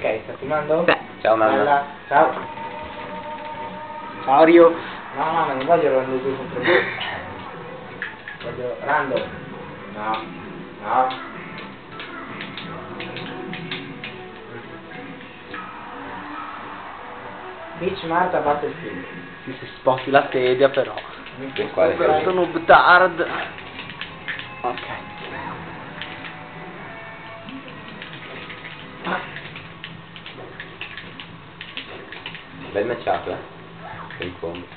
Ok, sta filmando? Sì. Ciao mamma. Bella. Ciao. Ciao Rio. No, mamma, non voglio random 2 contro 2. Voglio random. No. No. Peach Marta Battlefield. Si sposti la sedia però. Che Quale questo noob tard. Ok. Bel matchup, in fondo.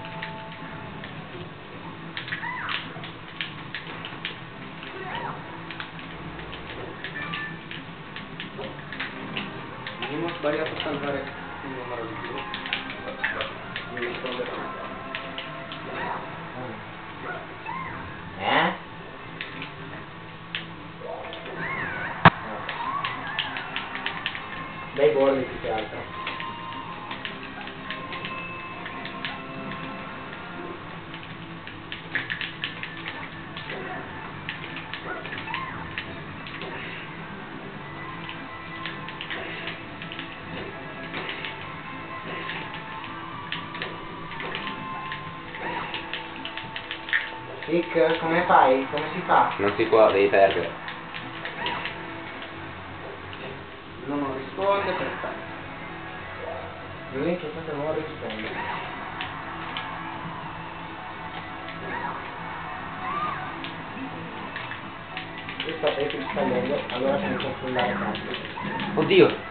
Non ho sbagliato a salvare il numero di giro. Mi risponderò. Dai bordi più che altro. Rick, come fai? Come si fa? Non si può, devi perdere. Non risponde, perfetto. Lui che cosa non risponde. Io sto sbagliando, allora comincio a frullare tanto. Oddio!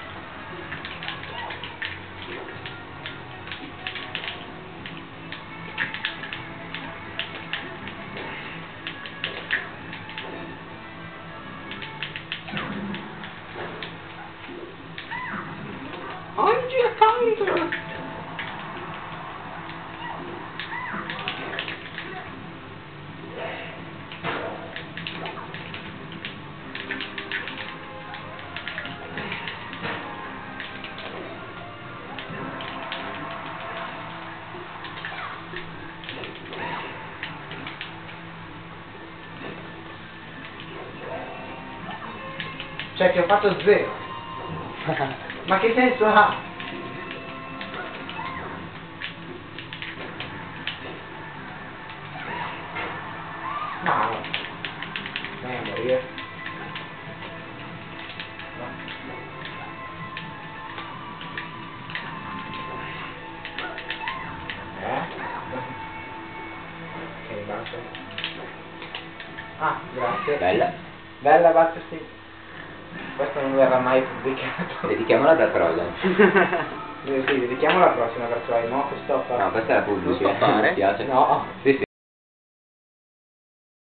Oggi è counter! Cioè che ho fatto 0. Ma che senso ha? No. Vai a morire. No. Ok, basta. Ah, grazie. Bella. Bella Battlefield. Questo non verrà mai pubblicato. Dedichiamola da Trojan. Sì, dedichiamo la prossima per Troy, no? Questo No, questa è la pubblica. Non sto fare? Mi spiace. No. Sì, sì.